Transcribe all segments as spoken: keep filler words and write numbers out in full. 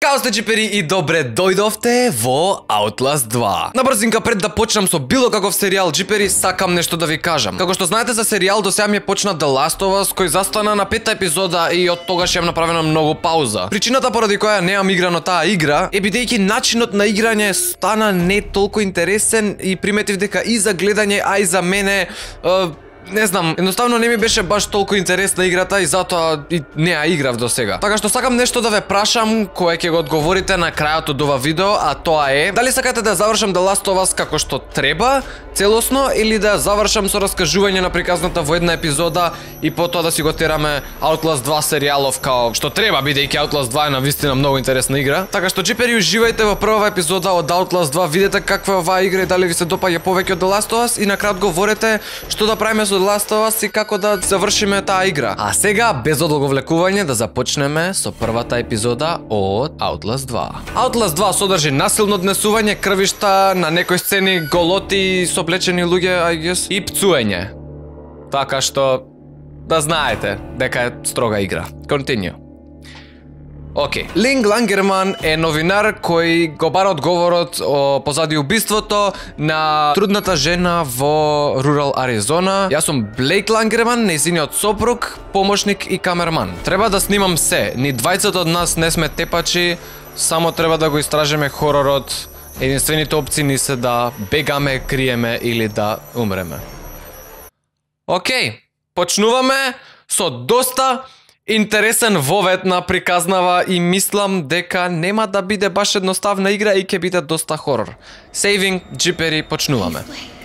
Као сте джипери и добре дојдовте во Outlast два. На брзинка пред да почнам со било каков серијал джипери, сакам нешто да ви кажам. Како што знаете за серијал до сега ми е почна The Last of Us, кој застана на петта епизода и од тогаш ја направена многу пауза. Причината поради која неам играно таа игра е бидејќи начинот на играње стана не толку интересен и приметив дека и за гледање, а и за мене е, не знам, едноставно не ми беше баш толку интересна играта и затоа и не ја играв до сега. Така што сакам нешто да ве прашам, кое ќе го одговорите на крајот од ова видео, а тоа е: дали сакате да завршам The Last of Us како што треба, целосно, или да завршам со раскажување на приказната во една епизода и потоа да си го тераме Outlast два серијалов као што треба, бидејќи Outlast два е навистина многу интересна игра. Така што джипери, уживајте во првава епизода од Outlast два, видете каква е оваа игра и дали ви се допаѓа повеќе од The Last of Us, и на крај говорете што да правиме со The Last of Us и како да завршиме таа игра. А сега, без одолговлекување, да започнеме со првата епизода од Outlast два. Outlast два содржи насилно однесување, крвишта, на некои сцени голоти со облечени луѓе, I guess, и пцуење. Така што да знаете дека е строга игра. Continue. Океј. Линг Лангерман е новинар кој го бара одговорот о позади убиството на трудната жена во рурал Аризона. Јас сум Блейк Лангерман, нејзиниот сопруг, помошник и камерман. Треба да снимам се. Ни двајцата од нас не сме тепачи, само треба да го истражиме хоророт. Единствените опции ни се да бегаме, криеме или да умреме. Океј, почнуваме со доста интересен вовед на приказнава и мислам дека нема да биде баш едноставна игра и ќе биде доста хорор. Сейвинг, джипери, почнуваме.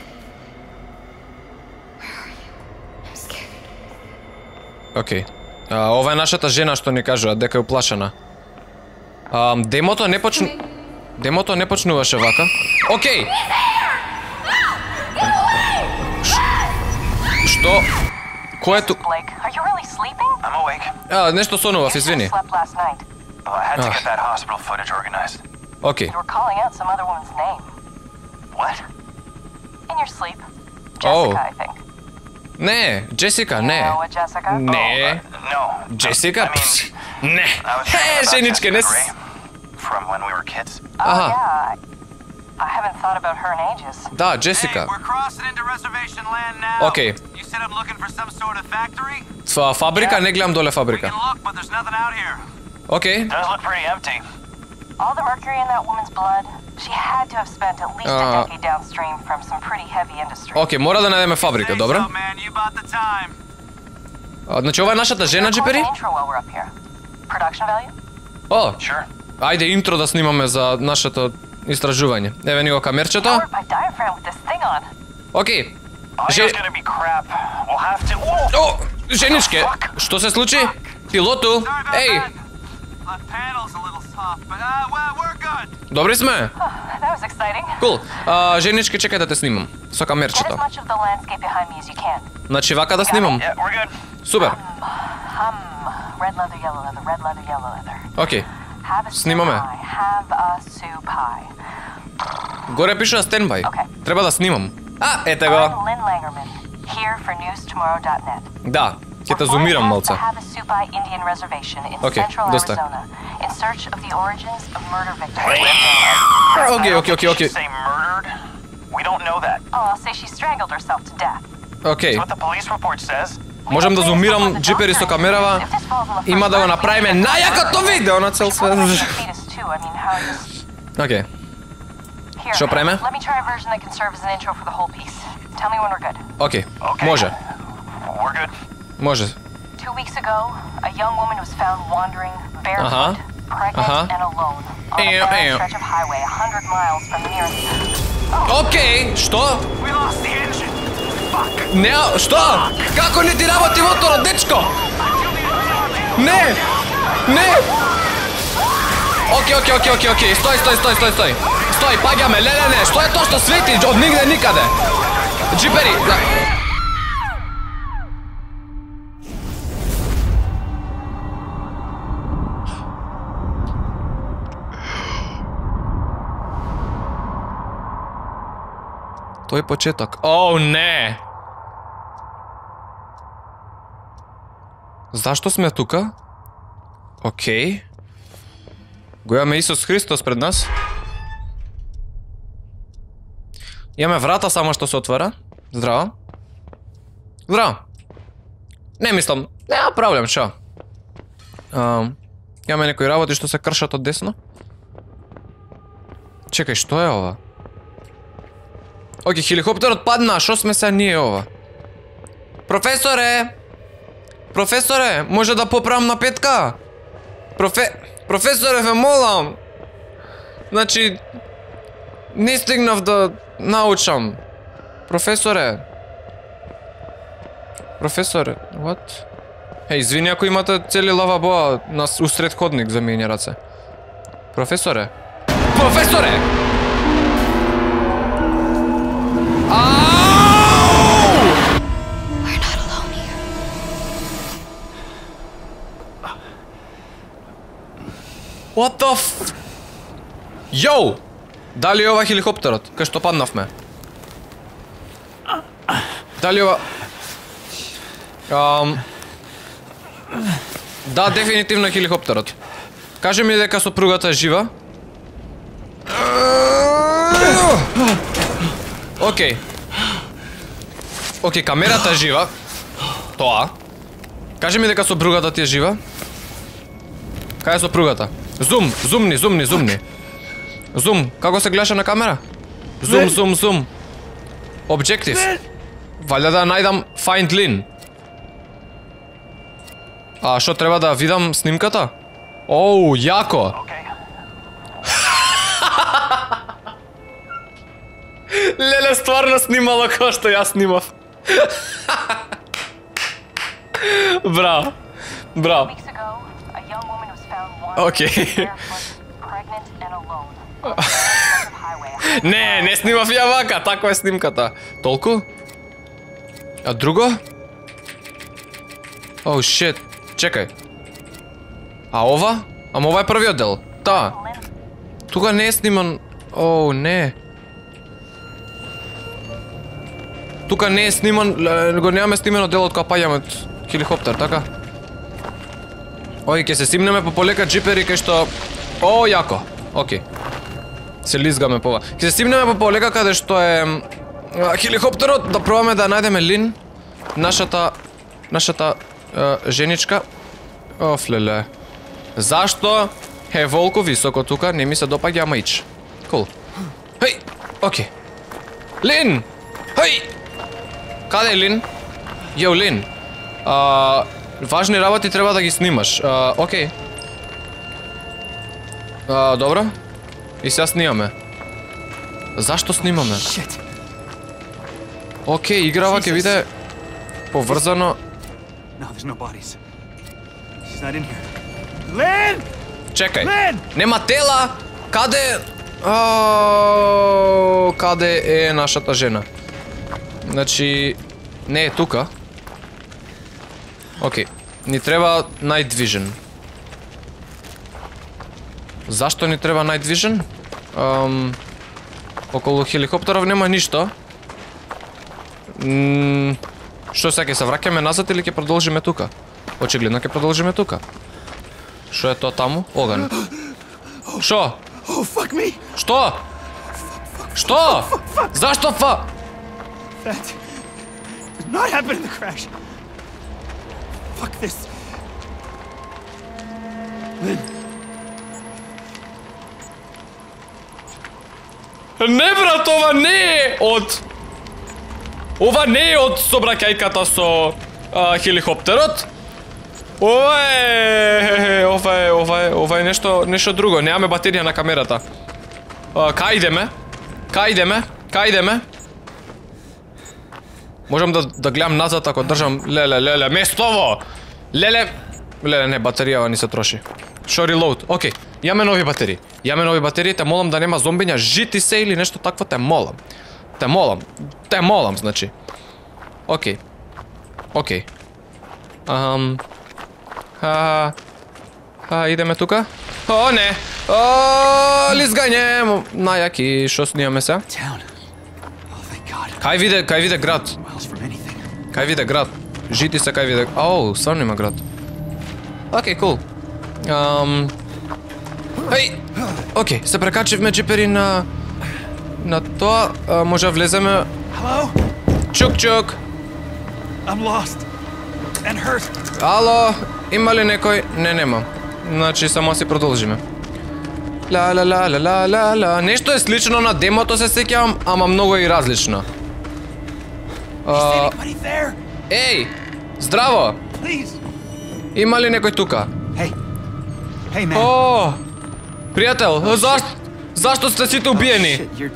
Океј. Ова е нашата жена што ни кажува дека е уплашена. А, демото не почну... Демото не почнуваше вака. Океј! Што? Кој е ту... А, нешто сонував, извини. Океј. Оу. Не, Джесика, не. Не. Джесика? Не. Хе, женичке, не... Аха. Да, Джесика. Океј. Фа фабрика, не гледам доле фабрика. Океј. Океј, мора да најдеме фабрика, добро? Значи ова е нашата жена, джипери? О, ајде интро да снимаме за нашето истражување. Еве ни го камерчето. Океј. Же... О, женичке, што се случи? Пилоту, еј! Добри сме? Кул. А, женичке, чекај да те снимам. Со камерчето. Значи вака да снимам? Супер. Океј. Снимаме. Горе пише стендбај. Треба да снимам. А, ете го. Да, ќе те зумирам малце. Океј, доста. Океј, океј, океј, океј. Океј. Можам да зумирам джипери со камерава. Има да го направиме најакото видео на цел свет. Океј. Што правиме? Океј, може. Може. Аха. Аха. Еу, еу. Океј, што? Не, што? Како не ти работи моторот, дечко? Не! Не! Океј, океј, океј, океј, океј. Стој, стој, стој, стој, стој. Стој, паѓаме, не, не, не. Што е тоа што свети од нигде никаде? Джипери, да. Тој почеток. Оу, не! Зашто сме тука? Океј. Го имаме Исус Христос пред нас. Имаме врата само што се отвара. Здраво. Здраво. Не мислам, нема проблем, шо? Um, имаме некои работи што се кршат од десно. Чекај, што е ова? Океј, хеликоптерот падна, шо сме се ние ова? Професоре! Професоре, може да поправам напетка? Профе... Професоре, ве молам! Значи... Не стигнав да научам. Професоре... Професоре, what? Е, извини ако имате цели лавабоа на усред ходник за мијање раце. Професоре? Професоре! Ау! We're not alone here. What the f... Йоу! Дали ова хеликоптерот? Кај што паднавме? Дали ова... Um... Да, дефинитивно хеликоптерот. Кажи ми дека сопругата е жива. Океј. Океј, камерата е жива. Тоа. Кажи ми дека сопругата ти е жива. Кај е сопругата? Зум, зумни, зумни, зумни. Зум, како се гледаше на камера? Зум, зум, зум. Објектив. Валја да најдам Find Lin. А што треба да видам снимката? Оу, јако. Леле стварно снимало како што јас снимав. Браво. Браво. Океј. Не, не снимав ја вака, таква е снимката. Толку? А друго? Оу, шит. Чекај. А ова? Ама ова е првиот дел. Та. Тука не е сниман... Оу, не. Тука не е сниман... Го немаме снимано делот кога паѓаме од хеликоптер, така? Ој, ке се симнеме по полека джипери кај што... О, јако. Океј. Се лизгаме по ова. Ке се симнеме по полека каде што е... хеликоптерот, да пробаме да најдеме Лин. Нашата... Нашата... женичка. Оф, леле. Зашто е волку високо тука? Не ми се допаѓа, ама ич. Кул. Хеј! Океј. Лин! Хеј! Каде е Лин? Јо, Лин. А, важни работи треба да ги снимаш. А, океј. А, добро. И сега снимаме. Зашто снимаме? Океј, играва ќе биде поврзано. No, there's no bodies. She's not in here. Lin! Чекај. Lin! Нема тела. Каде? О, каде е нашата жена? Значи не е тука. Океј. Ни треба Night Vision. Зашто ни треба Night Vision? Um, околу хеликоптеров нема ништо. Мм Што сега, ќе се враќаме назад или ќе продолжиме тука? Очигледно ќе продолжиме тука. Што е тоа таму? Оган. Што? Oh, fuck me! Што? Што? Зашто фа? That did not happen in the crash. Fuck this. Lin. Не, брат, ова не е од... Ова не е од собраќајката со а, хеликоптерот. Ова е, ова е, ова е, ова е нешто, нешто друго. Немаме батерија на камерата. А, кај идеме? Кај идеме? Кај идеме? Можам да да гледам назад ако држам леле леле местово. Леле, леле не батеријава ни се троши. Шо reload. Океј, јаме нови батерии. Јаме нови батерии, те молам да нема зомбиња, жити се или нешто такво, те молам. Те молам. Те молам, значи. Океј. Океј. Ам. Ха. Ха, идеме тука. О, не. О, лизгање. Најаки, шо снимаме се? Кај виде, кај виде град. Кај виде град. Жити се кај виде. Оу, стварно има град. Океј, кул. Ам. Еј! Окей, се прекачивме джипери на... на тоа, а, може да влеземе... Hello? Чук, чук! I'm lost and hurt. Ало, има ли некој? Не, нема. Значи, само си продолжиме. Ла ла ла ла ла ла ла. Нешто е слично на демото, се сеќавам, ама многу и различно. Is А, anybody there? еј! Здраво! Please. Има ли некој тука? Hey. Hey, man. О! Пријател, зашто зашто сте сите убиени? Shit, you're...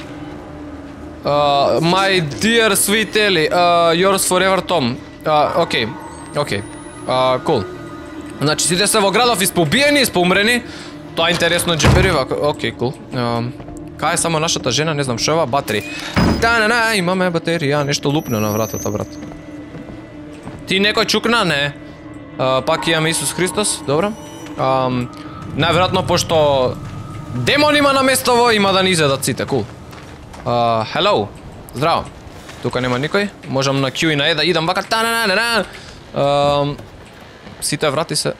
Uh, my dear sweet Ellie, uh, yours forever Tom. Uh, окей, окей. Uh, cool. Значи сите се во градов и споубиени, и споумрени. Тоа е интересно джипери, окей, кул. Кај е само нашата жена, не знам шо е ова, батери. Та-на-на, имаме батерија, нешто лупно на вратата, брат. Ти некој чукна? Не. Uh, пак имаме Исус Христос, добро. Um, најверојатно, пошто демон има наместово, има да ни изедат сите, кул. Uh, hello, здраво. Тука нема никој. Можам на Q и на E да идам вака. Та-на-на-на-на. Uh, сите врати се.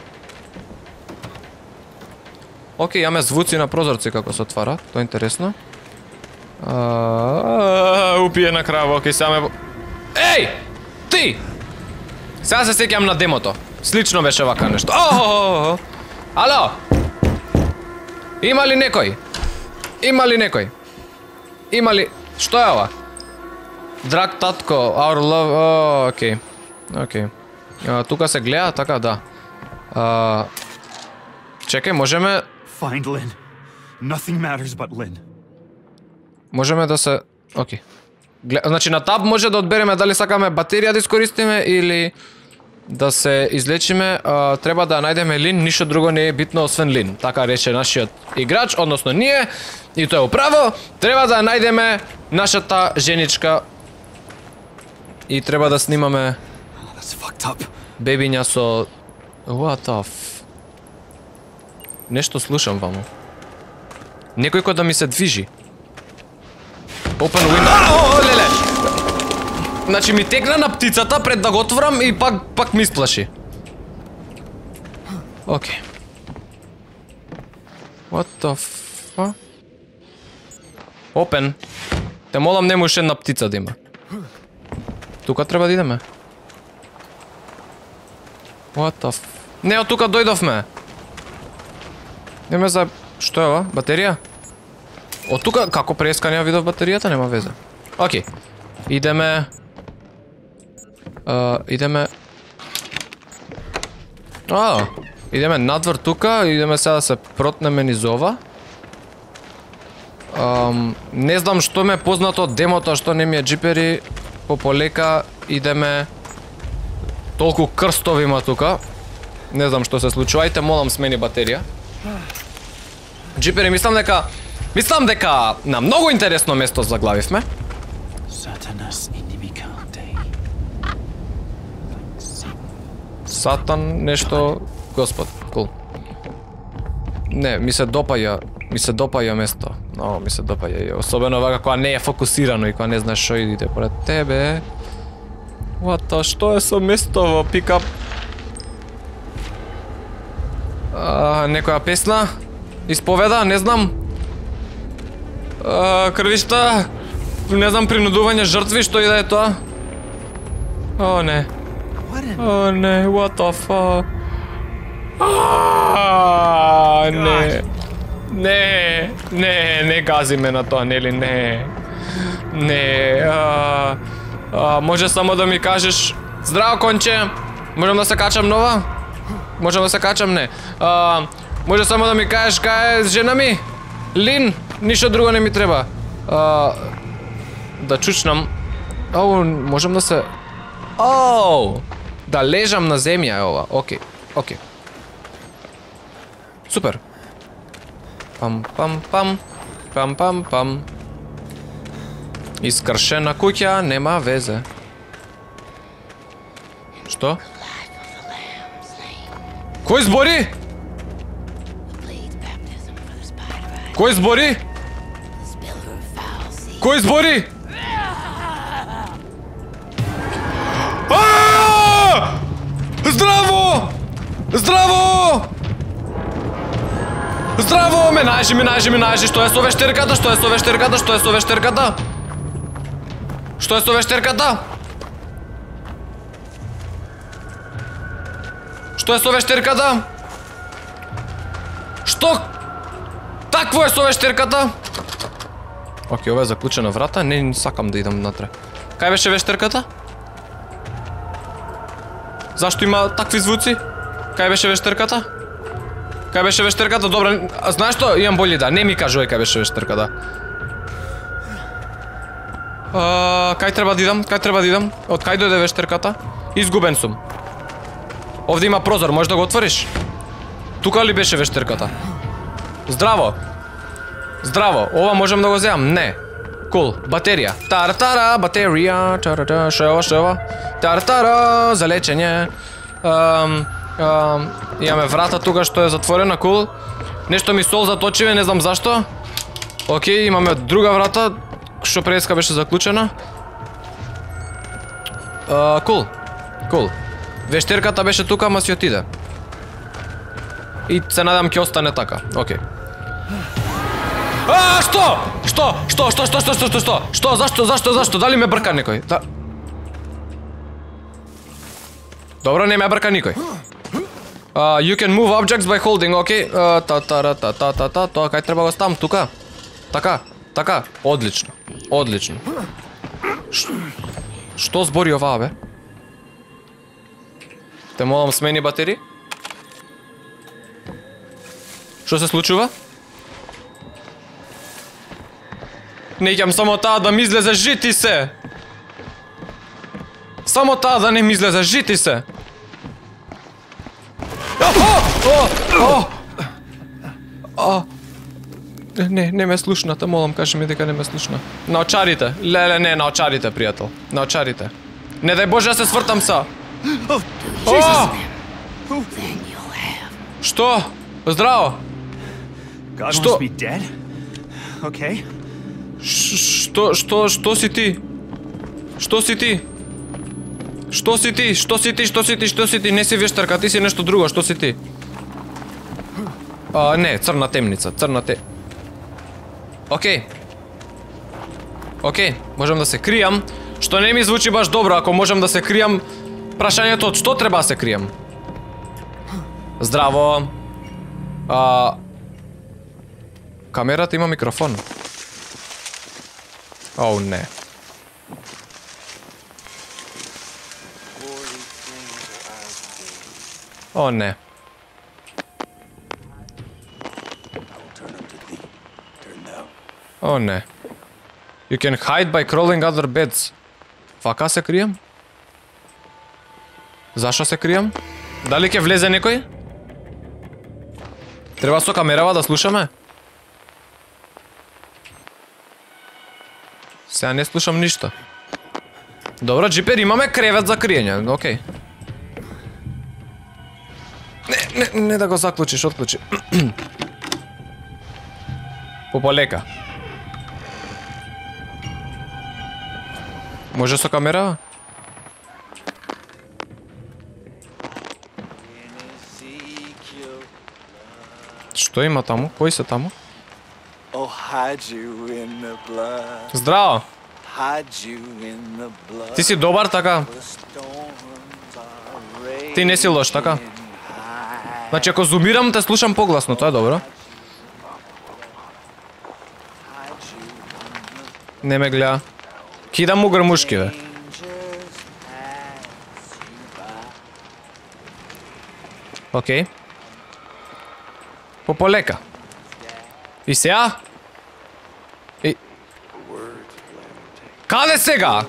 Океј, имаме звуци на прозорци како се отвара. Тоа е интересно. Uh, Упиена крава, океј, сега ме... Еј! Ти! Сега се сеќам на демото. Слично беше вака нешто. О! Ало! Има ли некој? Има ли некој? Има ли... Што е ова? Драг татко, our love... О, окей. Окей. Тука се гледа, така да. А, чекај, можеме... Find Lynn. Nothing matters but Lynn. Можеме да се... Окей. Гле... Значи на таб може да одбереме дали сакаме батерија да искористиме или да се излечиме. А, треба да најдеме Лин, ништо друго не е битно освен Лин. Така рече нашиот играч, односно ние. И тоа е управо. Треба да најдеме нашата женичка. И треба да снимаме That's fucked up. бебиња со... What the f... Нешто слушам ваму. Некој кој да ми се движи. Open window. О, леле! Значи ми текна на птицата пред да го отворам и пак пак ми исплаши. Окей. What the f... Open. Те молам нема уште една птица да има. Тука треба да идеме. What the f... Не, од тука дојдовме. Неме за... Што е ова? Батерија? Од тука, како пресканија видов батеријата, нема везе. Океј. Идеме... Uh, идеме... А, идеме надвор тука, идеме сега да се протнеме низ ова. Um, не знам што ме е познато од демото, што не ми е джипери. Пополека идеме... Толку крстови има тука. Не знам што се случува, ајте молам смени батерија. Джипери, мислам дека... Мислам дека на многу интересно место заглавивме. Сатан, нешто... Господ, кул. Не, ми се допаја, ми се допаја место. Но, ми се допаја. Особено вака кога не е фокусирано и кога не знаеш што иде поред тебе. What, што е со место во пикап? А, некоја песна? Исповеда, не знам. А, крвишта, не знам, принудување жртви, што и да е тоа. О, не. О, не, what the fuck? Аааа, не. Не, не, не гази ме на тоа, нели, не. Не, а, а, може само да ми кажеш... Здраво, конче! Можам да се качам нова? Можам да се качам, не. А, може само да ми кажеш кај е жена ми? Лин, ништо друго не ми треба. А, да чучнам. Оу, можам да се... Оу! Да лежам на земја е ова. Окей, окей. Супер. Пам, пам, пам. Пам, пам, пам. Искршена куќа, нема везе. Што? Кој збори? Кој збори? Кој збори? Здраво! Здраво! Здраво, менажи, менажи, менажи. Што е со вештерката? Што е со вештерката? Што е со вештерката? Што е со вештерката? Што е со вештерката? Што? Такво е со вештерката? Океј, ова е заклучена врата, не, не сакам да идам внатре. Кај беше вештерката? Зашто има такви звуци? Кај беше вештерката? Кај беше вештерката? Добра, знаеш што? Имам болја идеја, не ми кажувај кај беше вештерката. А, кај треба да идам? Кај треба да идам? Од кај дојде вештерката? Изгубен сум. Овде има прозор, можеш да го отвориш? Тука ли беше вештерката? Здраво. Здраво, ова можам да го земам? Не. Кул, батерија. Тара-тара, батерија. Тара-тара, шо е ова, шо е ова? Тара-тара, за лечење. Ам, ам, имаме врата тука што е затворена, кул. Нешто ми сол заточиве, не знам зашто. Океј, имаме друга врата, што преска беше заклучена. А, кул, кул. Вештерката беше тука, ама си отиде. И се надам ќе остане така. Океј. А, што? Што? Што? Што? Што? Што? Што? Што? Што? Што? Зашто? Зашто? Зашто? Дали ме брка некој? Да. Добро, не ме брка никој. Uh, you can move objects by holding, океј. Uh, та та та та та та тоа кај треба го ставам тука? Така, така. Одлично. Одлично. Ш... Што збори оваа, бе? Те молам смени батерии? Што се случува? Не ќам само таа да ми излезе жити се. Само таа да не ми излезе жити се. О! О! О! Не, не ме слушна, те молам, кажи ми дека не ме слушна. На очарите. Леле, не, на очарите, пријател. На очарите. Не дај Боже да се свртам са. О! Што? Здраво. Што? Okay. Што, што, што си ти? Што си ти? Што си ти? Што си ти? Што си ти? Што си ти? Не си вештарка, ти си нешто друго, што си ти? А, не, црна темница, црна те... Океј. Океј, можам да се кријам, што не ми звучи баш добро, ако можам да се кријам, прашањето од што треба да се кријам? Здраво. А... Камерата има микрофон. Оу, не. О, не. О, не. You can hide by crawling other beds. Вака се кријам? Зашо се кријам? Дали ќе влезе некој? Треба со камерава да слушаме? Сега не слушам ништо. Добро, Джипер, имаме кревет за криење, окей. Не, не, не да го заклучиш, отклучи. Пополека. Може со камера? Што има таму? Кои се таму? Здраво! Ти си добар, така? Ти не си лош, така? Значи, ако зумирам, те слушам погласно, тоа е добро. Не ме гледа. Кидам му грмушки, бе. Окей. Пополека. И сега? И... Каде сега?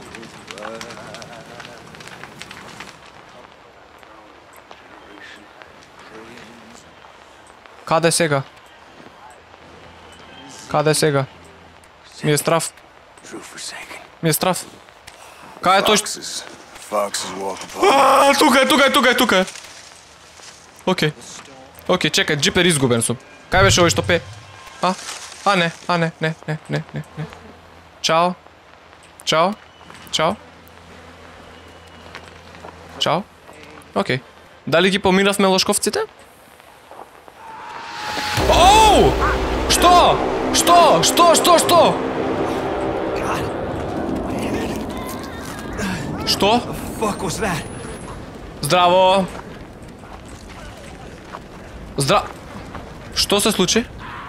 Каде сега? Каде сега? Ми е страв. Ми е страв. Каде е точно? Ааа, тука е, тука е, тука е, тука е. Окей. Окей, чекај, Джипер изгубен сум. Кај беше овој што пе? А? А, не, а, не, не, не, не, не, не. Чао. Чао. Чао. Чао. Окей. Дали ги поминавме лошковците? Оу! Ау! Што? Што? Што? Што? Што? God. My head. Што? Fuck was that? Здраво. Здра... Што се случи? Oh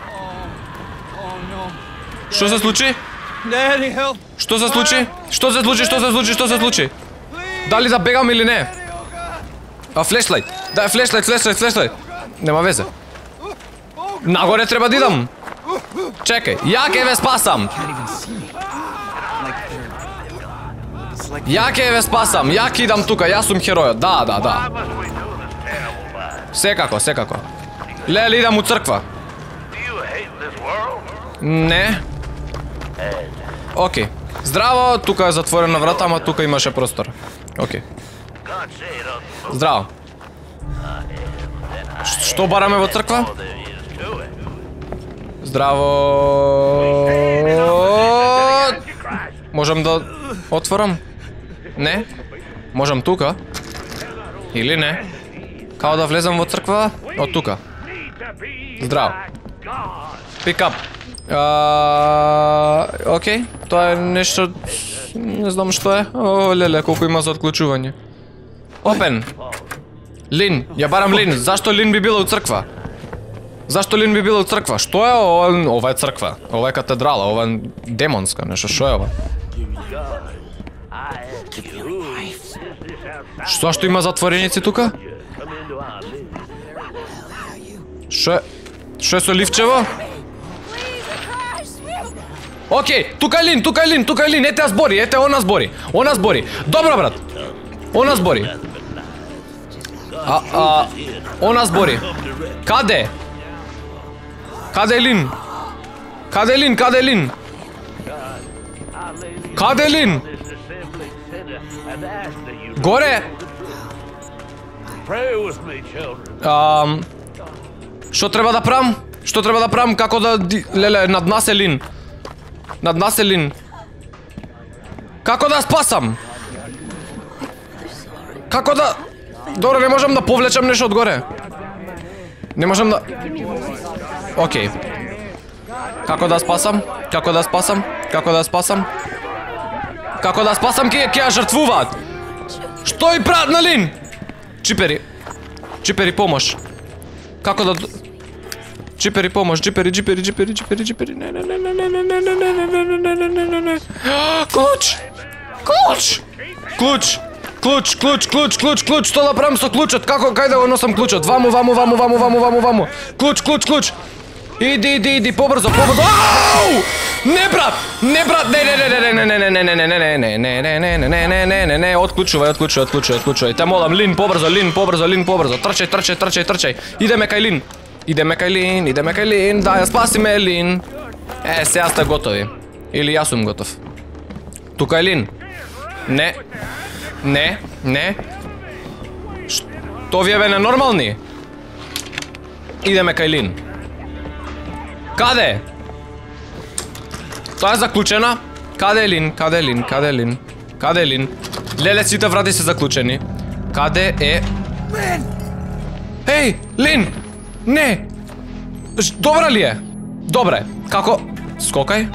no. Што се случи? Daddy, help. Што се случи? Што се случи? Што се случи? Што се случи? Дали да бегам или не? А флешлайт. Дај флешлайт, флешлайт, флешлайт. Нема везе. Нагоре треба да идам. Чекај, ја ќе ве спасам. Can't even see me. Like they're. It's like Ја ќе ве спасам. Ја ќе идам тука, јас сум херојот. Да, да, да. Секако, секако. Леле, идам у црква. Не. Океј. Здраво, тука е затворена врата, ама тука имаше простор. Океј. Здраво. Ш- Што бараме во црква? Здраво. Можам да отворам? Не? Можам тука? Или не? Као да влезам во црква? Од тука. Здраво. Pick up. А, окей, тоа е нешто, не знам што е. О, леле, колку има за отклучување. Опен. Лин, ја барам Лин. Зашто Лин би била у црква? Зашто Лин би била у црква? Што е ова? Ова е црква. Ова е катедрала, ова е демонска нешто. Што е ова? Што што има затвореници тука? Што е? Што е со ливчево? Океј, тука е Лин, тука е Лин, тука е Лин, ете ја збори, ете она збори, она збори. Добро брат, она збори. А, а, она збори. Каде? Каде е Лин? Каде е Лин, каде е Лин? Каде е Лин? Горе? Ам, што треба да правам? Што треба да правам? Како да... Леле, над нас е Лин. Над нас е Лин. Како да спасам? Како да... Добро, не можам да повлечам нешто одгоре. Не можам да... Океј. Како да спасам? Како да спасам? Како да спасам? Како да спасам ке ќе ја жртвуваат? Што и прават на Лин? Чипери. Чипери, помош. Како да... Джипери, помош, джипери, джипери, джипери, джипери, джипери, не, не, не, не, не, не, не, не, не, не, не, не, не, не, не, не. Клуч! Клуч! Клуч! Клуч, клуч, клуч, клуч, клуч, што да правам со клучот? Како, кај да го носам клучот? Ваму, ваму, ваму, ваму, ваму, ваму, ваму. Клуч, клуч, клуч. Иди, иди, иди, побрзо, побрзо. Ау! Не, брат! Не, брат! Не, не, не, не, не, не, не, не, не, не, не, не, не, не, не, не, не, не, не, не, отклучувај, отклучувај, отклучувај, отклучувај. Те молам, Лин, побрзо, Лин, побрзо, Лин, побрзо. Трчај, трчај, трчај, трчај. Идеме кај Лин. Идеме кај Лин, идеме кај Лин, да ја спасиме Лин. Е, сега сте готови. Или јас сум готов. Тука е Лин. Не. Не, не. Што вие бе ненормални? Идеме кај Лин. Каде? Тоа е заклучена. Каде е Лин? Каде е Лин? Каде е Лин? Каде е Лин? Леле, сите врати се заклучени. Каде е... Еј, Лин! Не! Добра ли е? Добре. Како? Скокај.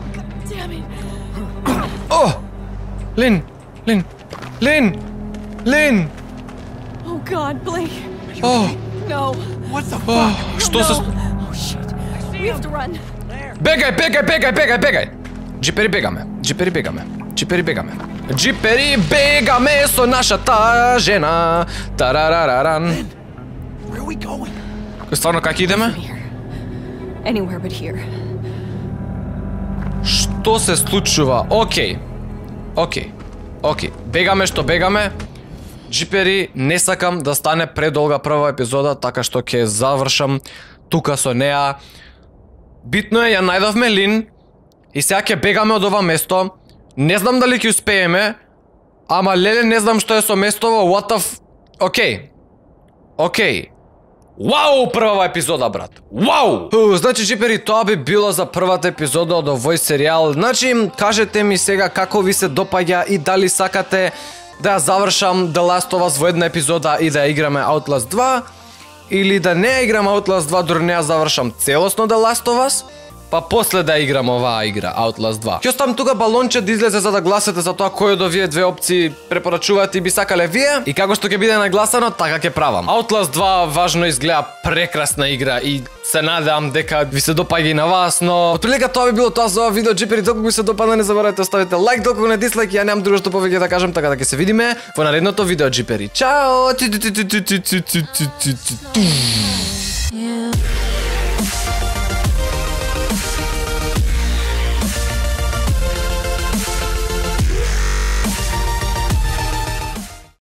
О! Лин! Лин! Лин! Лин! Oh God, Blake. О! No. What the О! fuck? Што се... Oh shit. We have to run. Бегај, бегај, бегај, бегај, бегај! Джипери бегаме, джипери бегаме, джипери бегаме. Джипери бегаме со нашата жена. Тарарараран. Where are we going? Стварно, как идеме? Anywhere but here. Што се случува? Океј. Океј. Океј. Бегаме што бегаме. Джипери, не сакам да стане предолга прва епизода, така што ќе завршам тука со неа. Битно е, ја најдовме Лин и сега ќе бегаме од ова место. Не знам дали ќе успееме, ама леле не знам што е со местово. What the f... Океј. Океј. Вау, прва епизода, брат. Вау! Uh, значи, джипери, тоа би било за првата епизода од овој серијал. Значи, кажете ми сега како ви се допаѓа и дали сакате да ја завршам The Last of Us во една епизода и да ја играме Outlast два. или да не играм Outlast два дори не ја завршам целосно The Last of Us, па после да играм оваа игра, Outlast два. Ќе оставам тука балонче да излезе за да гласате за тоа кој од овие две опции препорачувате и би сакале вие. И како што ќе биде нагласано, така ќе правам. Outlast два важно изгледа прекрасна игра и се надевам дека ви се допаѓа и на вас, но отприлика тоа би било тоа за ова видео. Джипери, доколку ви се допадна, не заборавајте да оставите лайк, доколку не дислайк, ја немам друго што повеќе да кажам, така да ќе се видиме во наредното видео, Джипери. Чао!